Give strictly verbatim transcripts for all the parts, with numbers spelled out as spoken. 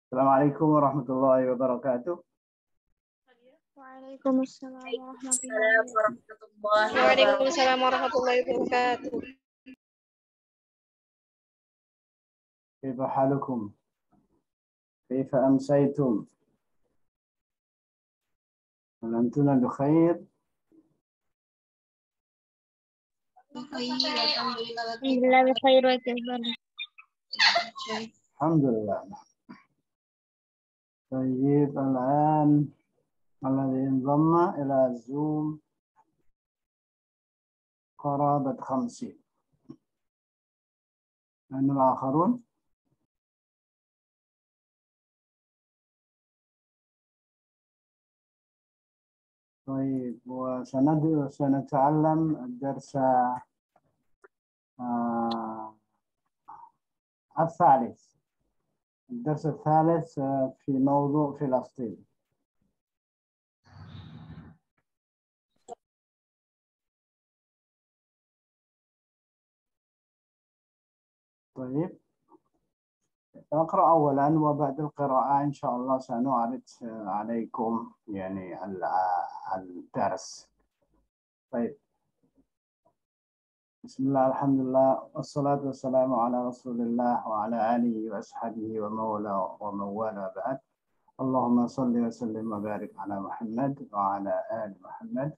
السلام عليكم ورحمة الله وبركاته. وعليكم السلام ورحمة السلام الله ورحمة الله وعليكم وبركاته. السلام ورحمة الله وبركاته. كيف حالكم؟ كيف أمسيتم؟ هل أنتم بخير؟ الحمد لله بخير وكيف حالك؟ الحمد لله. طيب الآن الذي انضم إلى زوم قرابة خمسين. أين الآخرون؟ طيب وسنتعلم الدرس آه الثالث الدرس الثالث آه في موضوع فلسطين. طيب أقرأ أولا وبعد القراءة إن شاء الله سنعرض عليكم يعني الدرس. طيب بسم الله الحمد لله والصلاة والسلام على رسول الله وعلى آله وأصحابه ومولى ومن والاه بعد. اللهم صل وسلم وبارك على محمد وعلى آل محمد.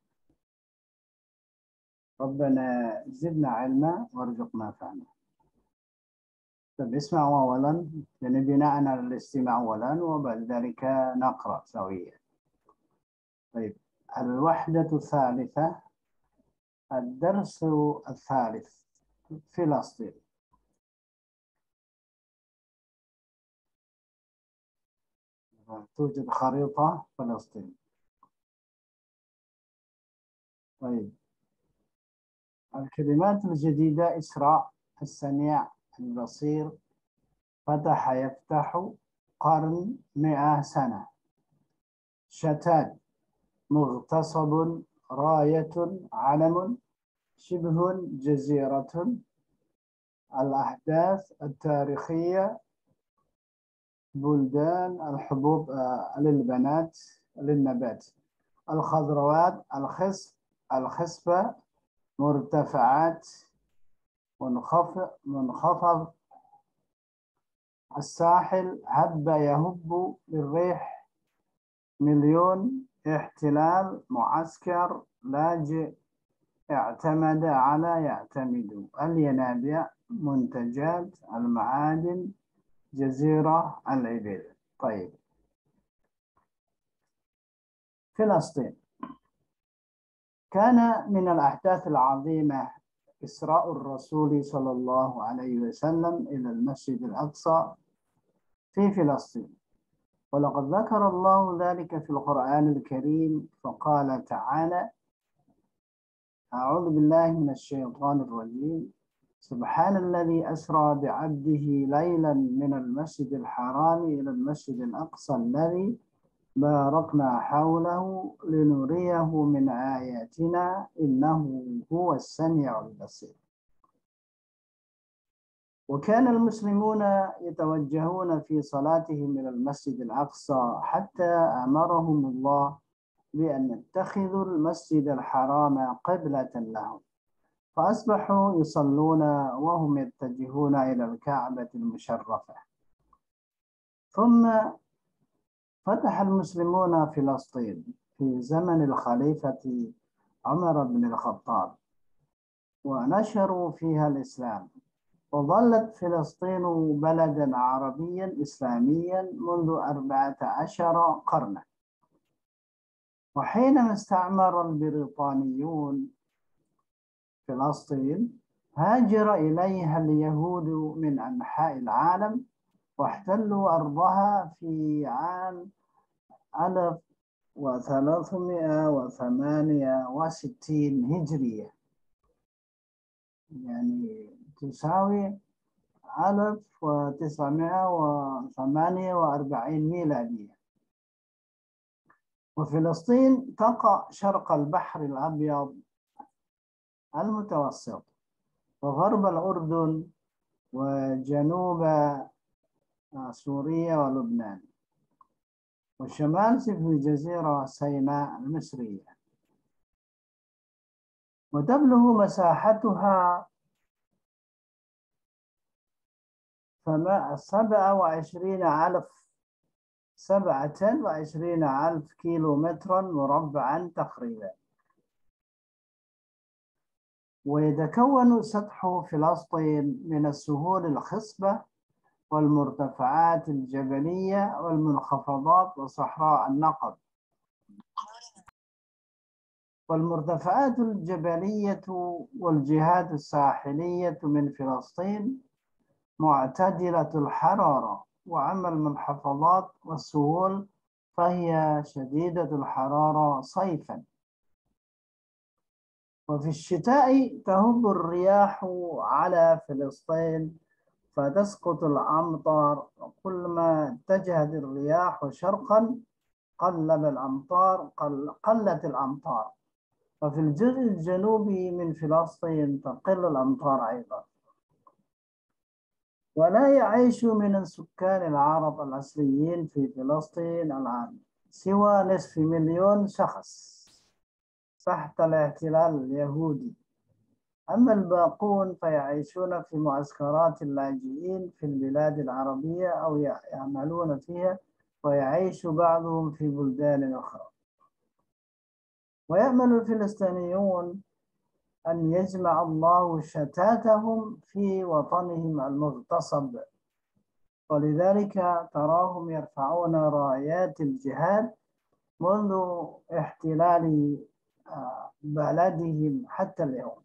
ربنا زدنا علما وارزقنا فهما. طيب اسمعوا أولا يعني بناء على الاستماع أولا وبعد ذلك نقرأ سويا. طيب الوحدة الثالثة الدرس الثالث فلسطين. توجد خريطة فلسطين. طيب الكلمات الجديدة: إسراء، السميع، البصير، فتح يفتح، قرن، مئة سنة، شتات، مغتصب، راية، علم، شبه، جزيرة، الأحداث التاريخية، بلدان، الحبوب للبنات للنبات، الخضروات، الخصب، الخصبة، مرتفعات، منخفض منخفض، الساحل، هب يهب للريح، مليون، احتلال، معسكر، لاجئ، اعتمد على يعتمد، الينابيع، منتجات، المعادن، جزيرة، الإبل. طيب فلسطين كان من الأحداث العظيمة إسراء الرسول صلى الله عليه وسلم إلى المسجد الأقصى في فلسطين، ولقد ذكر الله ذلك في القرآن الكريم فقال تعالى: أعوذ بالله من الشيطان الرجيم، سبحان الذي أسرى بعبده ليلا من المسجد الحرام إلى المسجد الأقصى الذي باركنا حوله لنريه من آياتنا إنه هو السميع البصير. وكان المسلمون يتوجهون في صلاتهم إلى المسجد الأقصى حتى أمرهم الله بأن يتخذوا المسجد الحرام قبلة لهم، فأصبحوا يصلون وهم يتجهون إلى الكعبة المشرفة. ثم فتح المسلمون فلسطين في زمن الخليفة عمر بن الخطاب ونشروا فيها الإسلام، وظلت فلسطين بلدا عربيا إسلاميا منذ أربعة عشر قرنا. وحينما استعمر البريطانيون فلسطين هاجر إليها اليهود من أنحاء العالم واحتلوا أرضها في عام ألف وثلاثمائة وثمانية وستين هجرية، يعني تساوي ألف وتسعمائة وثمانية وأربعين ميلادية. وفلسطين تقع شرق البحر الأبيض المتوسط وغرب الأردن وجنوب سوريا ولبنان، والشمال في الجزيرة سيناء المصرية. وتبلغ مساحتها سبعة وعشرين ألف سبعة وعشرين ألف كيلو مترا مربعا تقريبا. ويتكون سطح فلسطين من السهول الخصبة والمرتفعات الجبلية والمنخفضات وصحراء النقب. والمرتفعات الجبلية والجهات الساحلية من فلسطين معتدلة الحرارة، وأما المنخفضات والسهول فهي شديدة الحرارة صيفاً. وفي الشتاء تهب الرياح على فلسطين فتسقط الأمطار، وكلما اتجهت الرياح شرقاً قلب الأمطار قل قلت الأمطار. وفي الجزء الجنوبي من فلسطين تقل الأمطار أيضاً. ولا يعيش من السكان العرب الأصليين في فلسطين الآن سوى نصف مليون شخص تحت الاحتلال اليهودي. أما الباقون فيعيشون في معسكرات اللاجئين في البلاد العربية أو يعملون فيها، ويعيش بعضهم في بلدان أخرى. ويأمل الفلسطينيون أن يجمع الله شتاتهم في وطنهم المغتصب، ولذلك تراهم يرفعون رايات الجهاد منذ احتلال بلدهم حتى اليوم.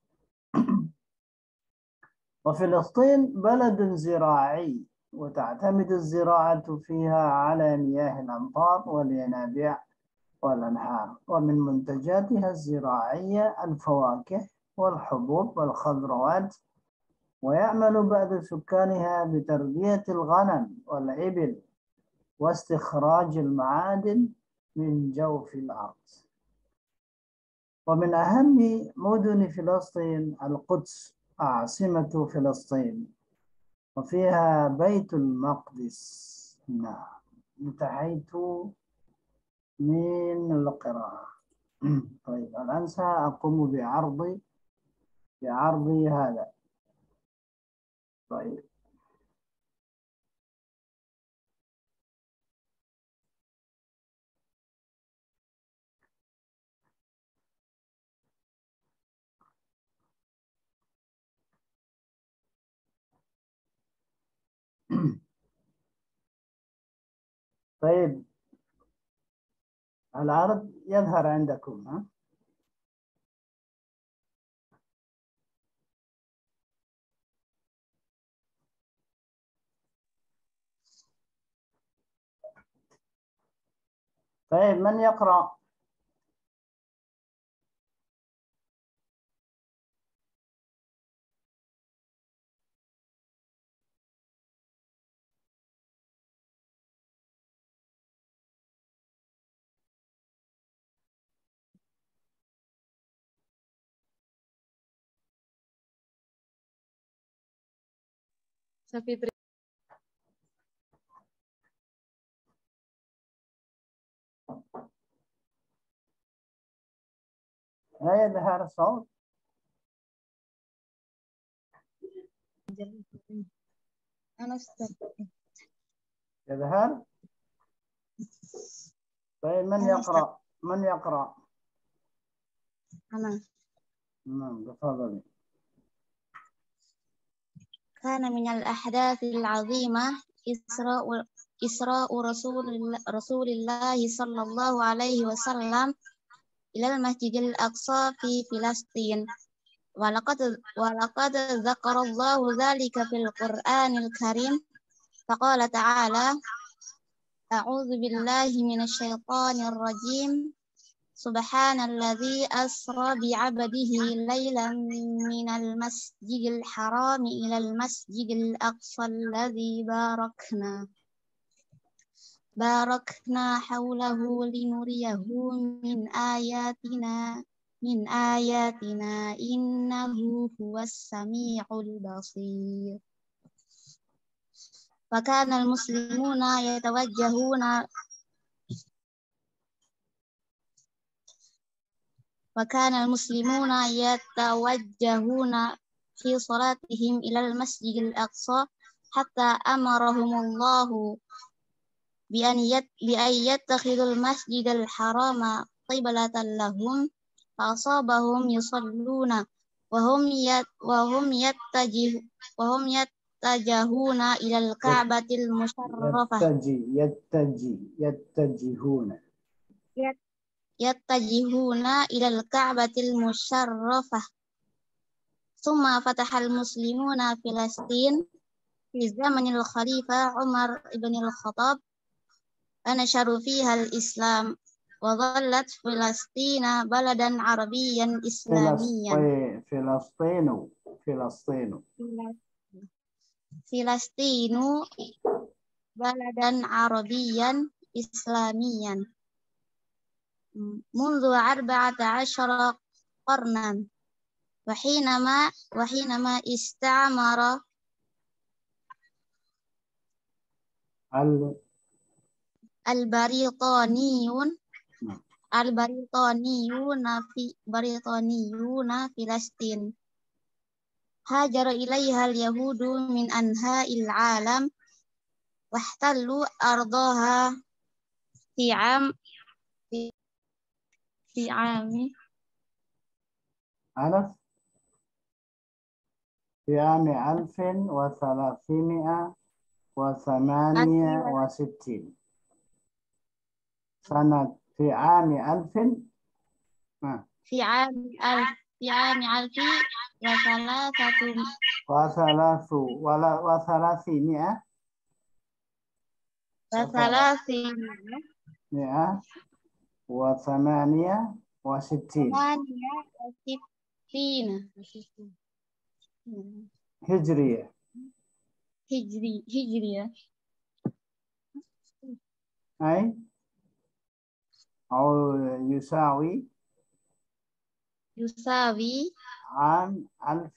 وفلسطين بلد زراعي، وتعتمد الزراعة فيها على مياه الأمطار والينابيع والأنهار. ومن منتجاتها الزراعية الفواكه والحبوب والخضروات. ويعمل بعض سكانها بتربية الغنم والإبل واستخراج المعادن من جوف الأرض. ومن أهم مدن فلسطين القدس عاصمة فلسطين، وفيها بيت المقدس. نعم، انتهيت من القراءة. طيب الآن سأقوم بعرض بعرض هذا. طيب طيب العرض يظهر عندكم ها؟ طيب من يقرأ؟ لا يظهر الصوت. أنا استاذ. يظهر. طيب من يقرأ؟ من يقرأ؟ أنا. نعم تفضلي. كان من الأحداث العظيمة إسراء إسراء رسول الله رسول الله صلى الله عليه وسلم إلى المسجد الأقصى في فلسطين. ولقد ولقد ذكر الله ذلك في القرآن الكريم، فقال تعالى: أعوذ بالله من الشيطان الرجيم. سبحان الذي أسرى بعبده ليلا من المسجد الحرام إلى المسجد الأقصى الذي باركنا باركنا حوله لنريه من آياتنا من آياتنا إنه هو السميع البصير. وكان المسلمون يتوجهون وكان المسلمون يتوجهون في صلاتهم إلى المسجد الأقصى حتى أمرهم الله بأن بأن يتخذوا المسجد الحرام قبلة لهم فأصابهم يصلون وهم وهم يتجه وهم يتجهون إلى الكعبة المشرفة يتجي يتجي يتجهون يتجهون إلى الكعبة المشرفة ثم فتح المسلمون فلسطين في زمن الخليفة عمر بن الخطاب فنشروا فيها الإسلام وظلت فلسطين بلدا عربيا إسلاميا فلسطين فلسطين فلسطين بلدا عربيا إسلاميا منذ أربعة عشر قرنا وحينما وحينما استعمر البريطانيون البريطانيون في بريطانيون فلسطين هاجر إليها اليهود من أنحاء العالم واحتلوا أرضها في عام في, في عام ألف في عام ألف وثلاثمائة وثمانية وستين سنة في عام ألف في عام ألف في عام ألف وثلاثة وثلاث ولا وثلاثمائة وثلاثمائة وثمانية وستين ثمانية وستين هجرية هجري هجرية أي أو يساوي يساوي عام ألف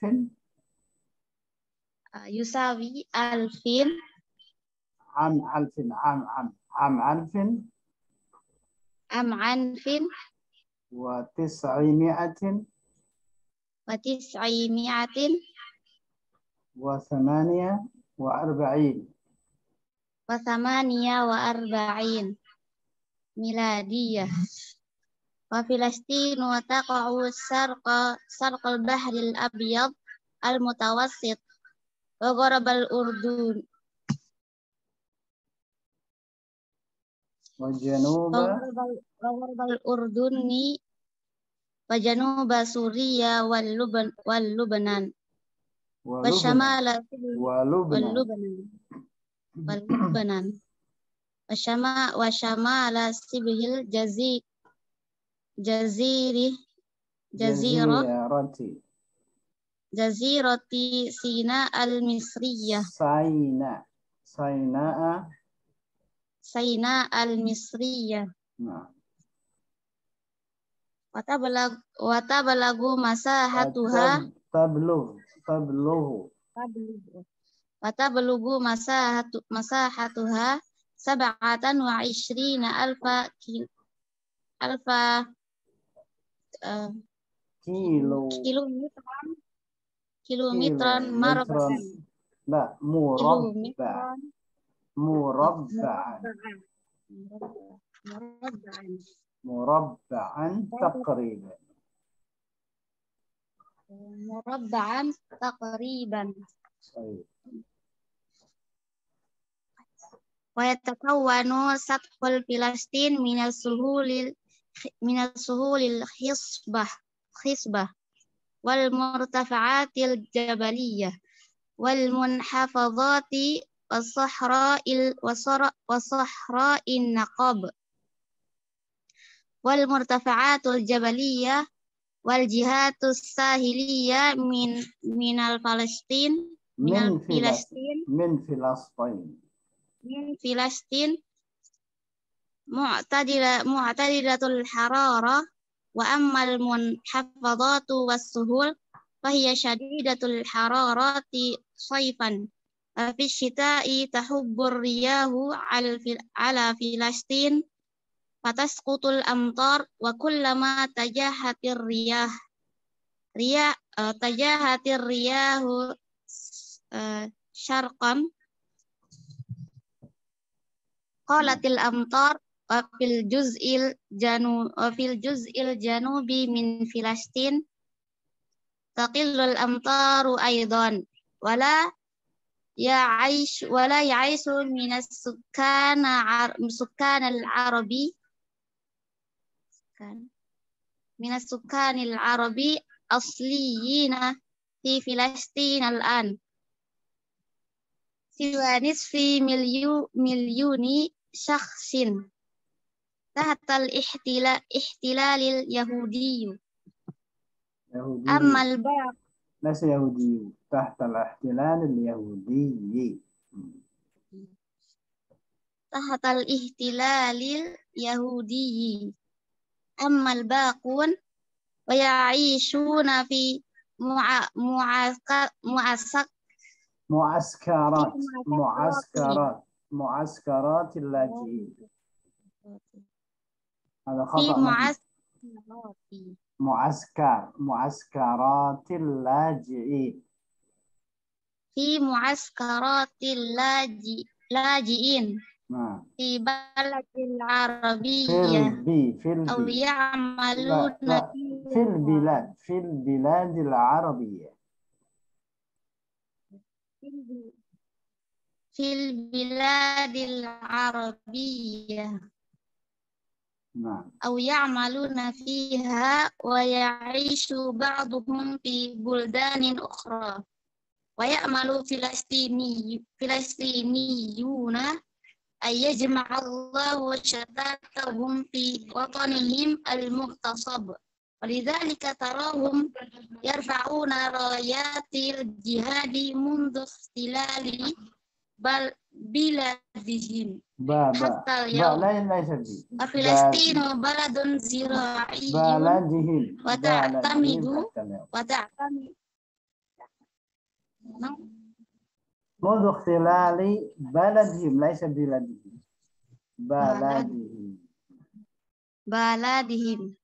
يساوي ألفين عام ألف عام عام عام ألف عام ألف وتسعمائة وتسعمائة وثمانية وأربعين وثمانية وأربعين ميلادية وفلسطين وتقع شرق شرق البحر الأبيض المتوسط وغرب الأردن وجنوب وغرب الأردن وجنوب سوريا واللبن واللبنان وشمال واللبنان واللبنان وشمال وشمال شبه الجزيرة جزيرة جزيرة جزيرة سيناء المصرية سيناء سيناء سيناء المصرية نعم وتبلغ وتبلغ مساحتها تبلغ تبلغ وتبلغ مساحة مساحتها سبعة وعشرين ألف ألف كيلو كيلومترا كيلومترا مربعا لا مربع مربعا مربعا مربعا تقريبا مربعا تقريبا طيب. ويتكون سطح فلسطين من السهول من السهول الخصبة خصبة والمرتفعات الجبلية والمنحفظات والصحراء وصحراء النقب والمرتفعات الجبلية والجهات الساحلية من من الفلسطين من فلسطين من فلسطين من فلسطين معتدلة معتدلة الحرارة وأما المنحفظات والسهول فهي شديدة الحرارة صيفا في الشتاء تحب الرياح على على فلسطين فتسقط الأمطار وكلما تجاهت الرياح رياح تجاهت الرياح شرقا قالت الأمطار وفي الجزء الجنوب وفي الجزء الجنوبي من فلسطين تقل الأمطار أيضا ولا يعيش ولا يعيش من السكان سكان العربي من السكان العربي أصليين في فلسطين الآن سوى نصف مليون مليون شخص تحت الاحتلال احتلال اليهودي. يهودي. أما الباقي ليس يهودي، تحت الاحتلال اليهودي. تحت الاحتلال اليهودي. أما الباقون ويعيشون في مع... معسكر... معسك... معسكرات في معسكرات معسكرات اللاجئين. هذا في خطأ مبني. معسكرات معسكر معسكرات اللاجئين. في معسكرات اللاجئ... اللاجئين نعم. في بلد في العربية البي في البي أو لا يعملون لا في البلاد في البلاد العربية. في البلاد العربية نعم. أو يعملون فيها ويعيش بعضهم في بلدان أخرى ويأمل فلسطيني فلسطينيون أن يجمع الله شتاتهم في وطنهم المغتصب ولذلك تراهم يرفعون رايات الجهاد منذ احتلال بل بلادهم حتى اليوم. وفلسطين بلد زراعي بلدهم وتعتمد وتعتمد منذ احتلال بلدهم ليس بلادهم بلدهم بلدهم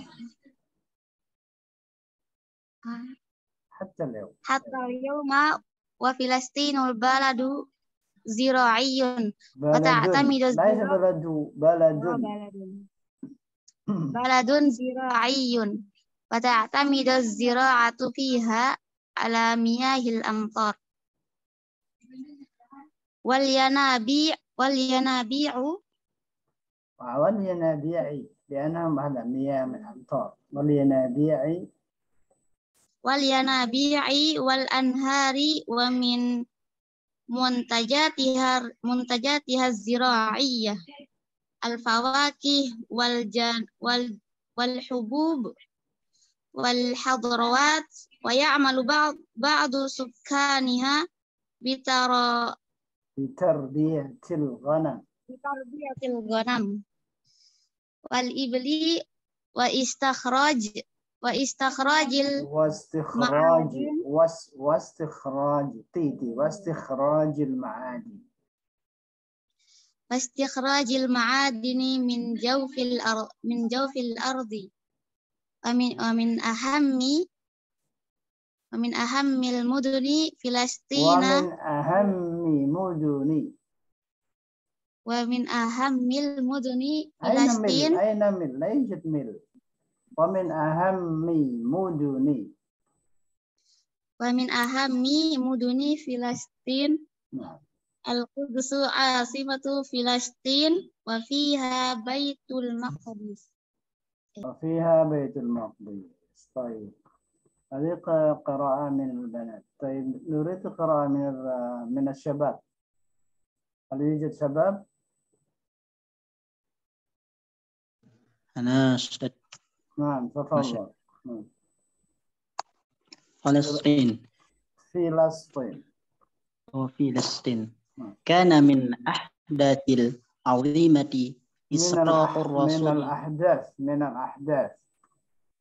حتى اليوم حتى اليوم وفلسطين البلد زراعي وتعتمد ليس بلد بلد بلد زراعي وتعتمد الزراعة فيها على مياه الأمطار والينابيع والينابيع والينابيع لأنهم على مياه من الأمطار والينابيع والينابيع والأنهار ومن منتجاتها منتجاتها الزراعية الفواكه والجن وال والحبوب والخضروات ويعمل بعض بعض سكانها بترى بتربية الغنم بتربية الغنم والإبل واستخراج واستخراج واستخراج واس واستخراج تيتي واستخراج المعادن واستخراج المعادن من جوف الأرض من جوف الأرض ومن ومن أهم ومن أهم المدن فلسطين ومن أهم مدن ومن أهم المدن أين فلسطين مل أين مل لا يوجد مل ومن أهم مدن ومن أهم مدن فلسطين نعم. القدس عاصمة فلسطين وفيها بيت المقدس وفيها بيت المقدس. طيب هذه قراءة من البنات. طيب نريد قراءة من من الشباب. هل يوجد شباب؟ أنا أستاذ. نعم تفضل. فلسطين فلسطين وفلسطين كان من أحداث العظيمة إسراء الرسول من الأحداث من الأحداث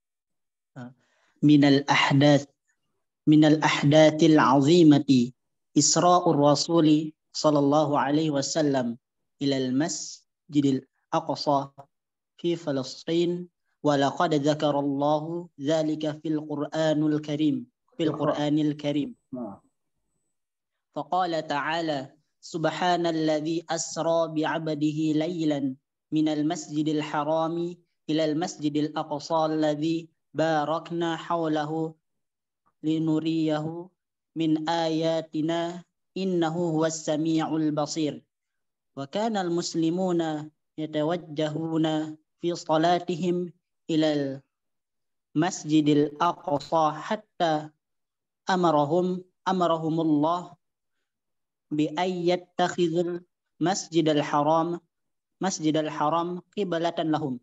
من الأحداث من الأحداث العظيمة إسراء الرسول صلى الله عليه وسلم إلى المسجد الأقصى في فلسطين ولقد ذكر الله ذلك في القرآن الكريم في القرآن الكريم فقال تعالى سبحان الذي أسرى بعبده ليلا من المسجد الحرام إلى المسجد الأقصى الذي باركنا حوله لنريه من آياتنا إنه هو السميع البصير وكان المسلمون يتوجهون في صلاتهم إلى المسجد الأقصى حتى أمرهم أمرهم الله بأن يتخذوا المسجد الحرام مسجد الحرام قبلة لهم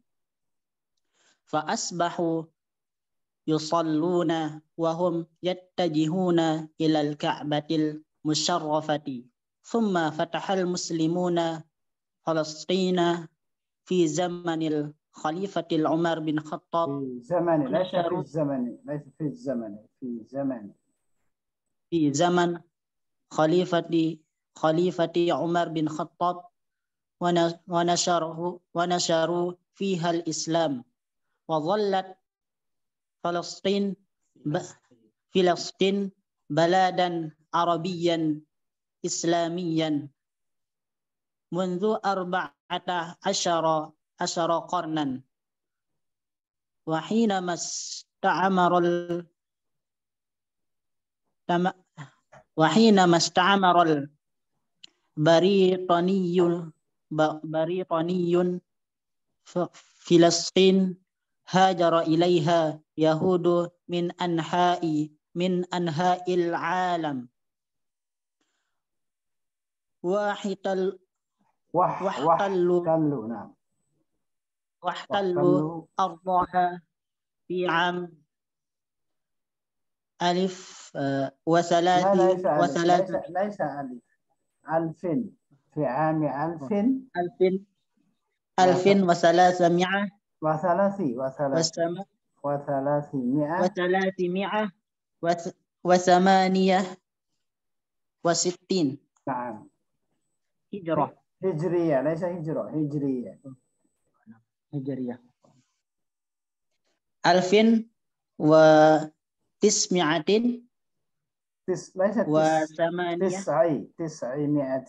فأصبحوا يصلون وهم يتجهون إلى الكعبة المشرفة ثم فتح المسلمون فلسطين في زمن الخليفة العمر بن الخطاب في زمن ليس في الزمن ليس في الزمن في زمن في زمن خليفة خليفة عمر بن الخطاب ونشره ونشروا فيها الإسلام وظلت فلسطين فلسطين بلدا عربيا إسلاميا منذ أربعة عشر عشر قرنا وحينما استعمر ال... وحينما استعمر البريطاني بريطاني فلسطين هاجر إليها يهود من أنحاء من أنحاء العالم واحتل واحتلوا واحتلوا نعم واحتلوا أرضها في عام ألف وثلاثين وثلاثين ليس ألف ألف في عام ألف ألف ألف وثلاثمائة وثلاثي وثلاثي وثلاثمائة وثلاثمائة وثمانية وستين نعم هجرة هجرية ليس هجرة هجرية هجرية ألف وتسعمائة تس... ليس وثمانية تسعي تسعمائة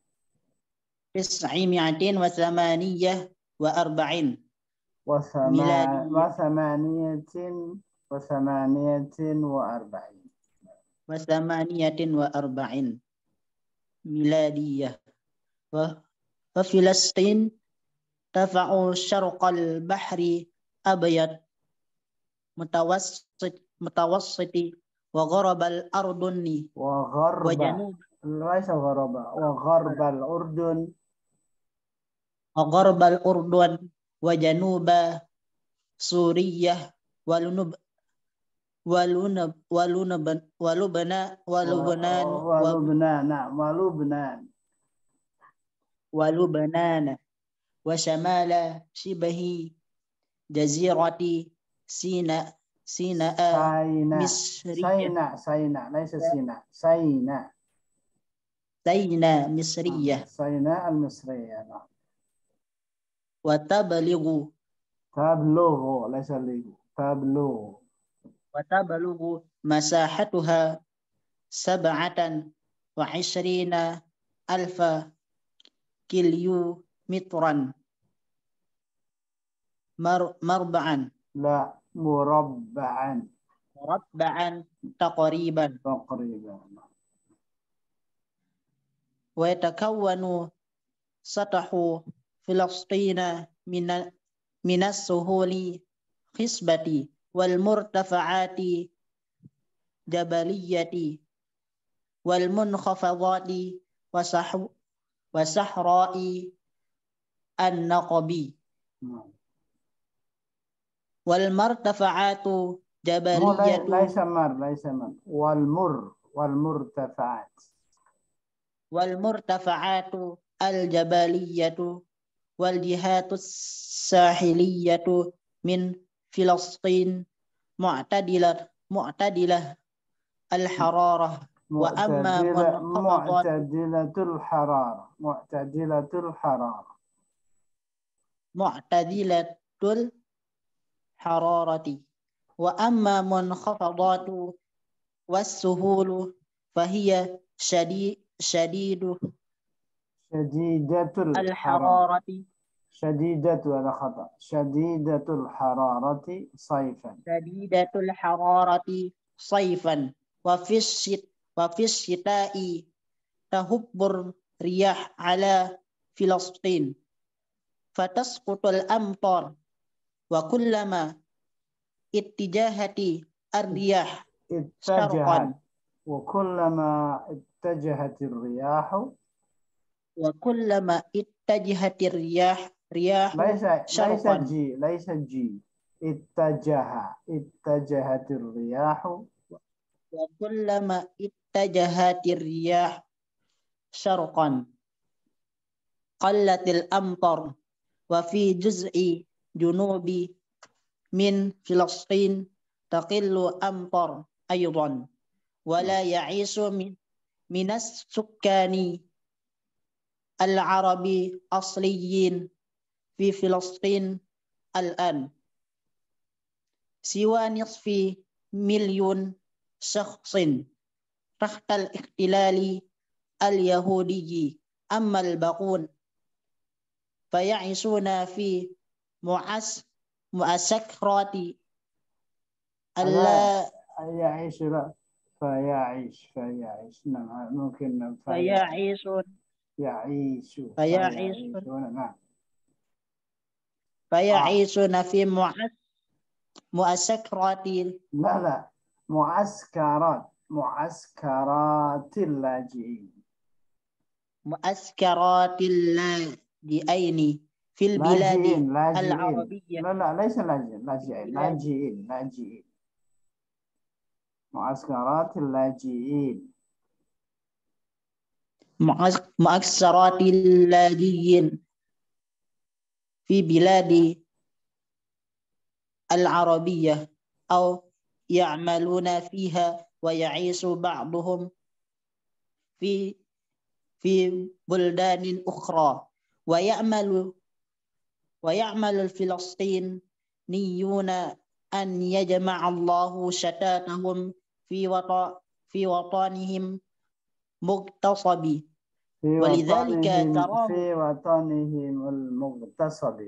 تسعمائة وثمانية وأربعين وثما... وثمانية وثمانية وأربعين وثمانية وأربعين ميلادية وفلسطين تقع شرق البحر أبيض متوسط متوسط وغرب الأردن وغرب وجنوب ليس غرب وغرب الأردن وغرب الأردن وجنوب سوريا ولنب ولنب ولنب ولبنان ولبنان ولبنان نعم ولبنان ولبنان وشمال شبه جزيرة سيناء سيناء مصرية سيناء سيناء ليس سيناء سيناء سيناء مصرية سيناء المصرية نعم وتبلغ تبلغ ليس لغو تبلغ وتبلغ مساحتها سبعة وعشرين ألف كيلو مترا مر مربعا لا مربعا مربعا تقريبا تقريبا ويتكون سطح فلسطين من من السهول خصبة والمرتفعات جبلية والمنخفضات وصحراء النقب والمرتفعات جبلية ليس مر ليس مر والمر والمرتفعات والمرتفعات الجبلية والجهات الساحلية من فلسطين معتدلة معتدلة الحرارة وأما معتدلة منخفضات معتدلة الحرارة معتدلة الحرارة معتدلة الحرارة وأما منخفضات والسهول فهي شديد شديد شديدة الحرارة الحرارة شديدة هذا خطأ شديدة الحرارة صيفا شديدة الحرارة صيفا وفي الشت وفي الشتاء تهب الرياح على فلسطين فتسقط الأمطار وكلما اتجهت الرياح شرقا اتجهت وكلما اتجهت الرياح وكلما اتجهت الرياح رياح ليس ليس شرقا جي ليس جي اتجه اتجهت الرياح وكلما اتجهت الرياح شرقا قلت الأمطار وفي جزء جنوب من فلسطين تقل أمطار أيضا ولا يعيش من من السكان العرب أصليين في فلسطين الآن سوى نصف مليون شخص تحت الاحتلال اليهودي أما الباقون فيعيشون في معس معسكرات لا يعيش لا فيعيش فيعيش نعم ممكن فيعيش فيعيشون يعيش فيعيشون فيعيشون نعم فيعيشون في معس معسكرات لا لا معسكرات معسكرات اللاجئين معسكرات اللاجئين في البلاد لاجئين لاجئين العربية لا لا ليس لاجئين لاجئين بلاد لاجئين لاجئين معسكرات اللاجئين معس- معسكرات اللاجئين في بلاد العربية أو يعملون فيها ويعيش بعضهم في في بلدان أخرى ويعمل ويعمل الفلسطينيون أن يجمع الله شتاتهم في وطن في وطنهم مغتصب في ولذلك وطنهم تراه في وطنهم المغتصب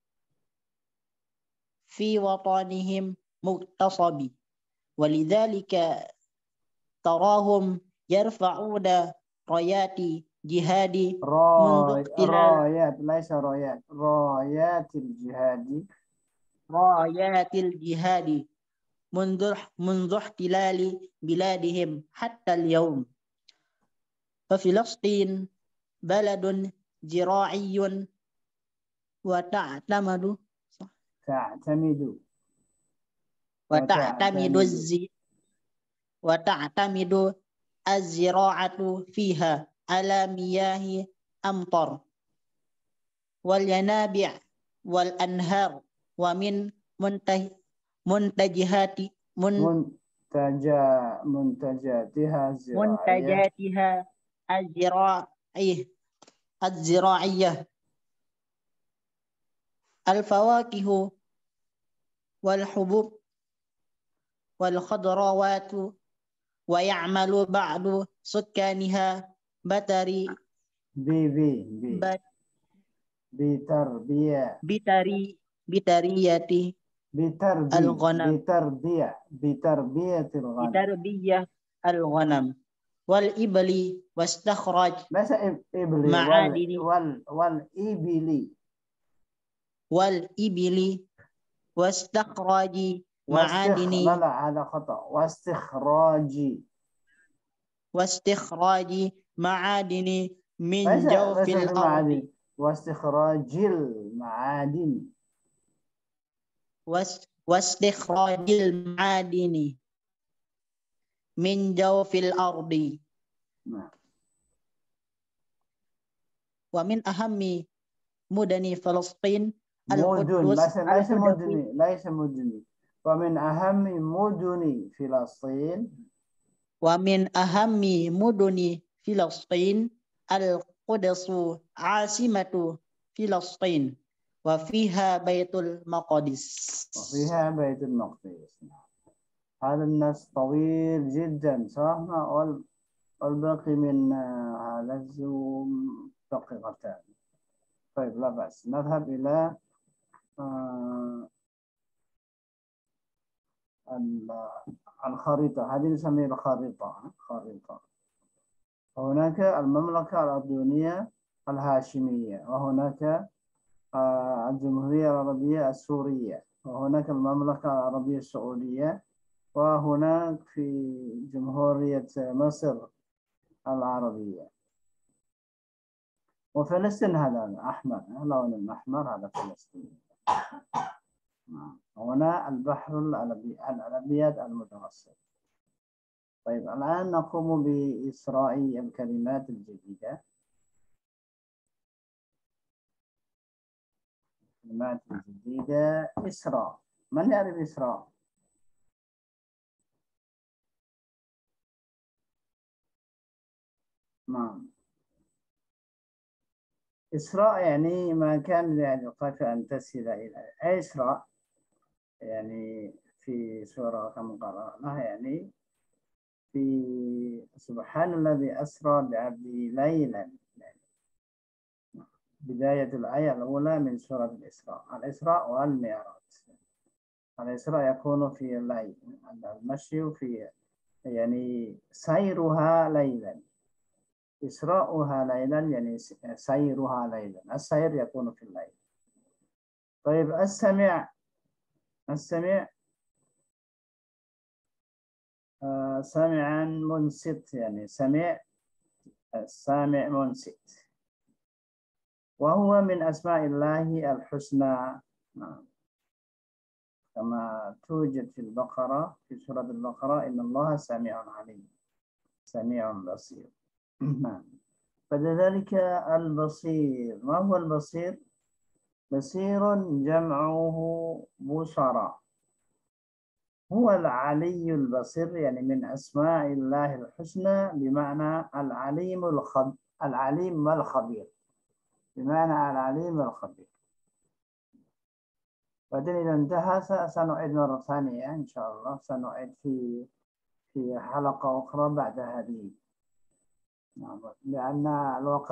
في وطنهم مغتصب ولذلك تراهم يرفعون رايات جهاد منذ راي احتلال رايات ليس رايات رايات الجهاد رايات الجهاد منذ منذ احتلال بلادهم حتى اليوم ففلسطين بلد زراعي وتعتمد تعتمد وتعتمد وتعتمد الزي وتعتمد الزراعة فيها على مياه أمطار والينابيع والأنهار ومن منتج منتجات من منتجا منتجاتها الزراعية منتجاتها الزراعية الزراعية الفواكه والحبوب والخضروات ويعمل بعض سكانها بتري بي بي بي بتربية بتري بترية بتربي الغنم بتربية بتربية الغنم بتربية الغنم والإبل واستخراج ليس إبلي وال معادن وال والإبلي والإبل واستخراج واستخ لا معادن لا هذا خطأ واستخراج واستخراج معادن ليس من جوف ليس في الأرض المعادن واستخراج المعادن واس- واستخراج المعادن من جوف الأرض نعم. ومن أهم مدن فلسطين مدن القدس ليس ليس القدس مدني ليس مدني ومن أهم مدن فلسطين ومن أهم مدن فلسطين القدس عاصمة فلسطين وفيها بيت المقدس. وفيها بيت المقدس. هذا النص طويل جدا صح؟ والباقي من هذا الزوم دقيقتان. طيب لا بأس، نذهب إلى الخريطة. هذه نسميها الخريطة. خريطة. هناك المملكة الأردنية الهاشمية، وهناك الجمهورية العربية السورية، وهناك المملكة العربية السعودية، وهناك في جمهورية مصر العربية. وفلسطين هذا الأحمر، اللون الأحمر هذا فلسطين. هنا البحر الأبيض المتوسط. طيب الآن نقوم بإسراء الكلمات الجديدة. الكلمات الجديدة. إسراء، من يعرف إسراء؟ نعم. إسراء يعني ما كان لعلقك أن تصل إلى إسراء، يعني في سورة كم قرأناها، يعني في سبحان الذي أسرى بعبده ليلا، يعني بداية الآية الأولى من سورة الإسراء. الإسراء والمعراج. الإسراء يكون في الليل، المشي في يعني سيرها ليلا، إسراؤها ليلا يعني سيرها ليلا، السير يكون في الليل. طيب السمع. السمع آه سمعا منصت، يعني سمع السامع منصت، وهو من أسماء الله الحسنى كما توجد في البقرة، في سورة البقرة إن الله سميع عليم سميع بصير. فلذلك البصير. ما هو البصير؟ بصير جمعه بصرى، هو العلي البصير، يعني من أسماء الله الحسنى، بمعنى العليم الخبير، العليم والخبير، بمعنى العليم والخبير. بعدين إذا انتهى سنعيد مرة ثانية إن شاء الله، سنعيد في في حلقة أخرى بعد هذه، لأن الوقت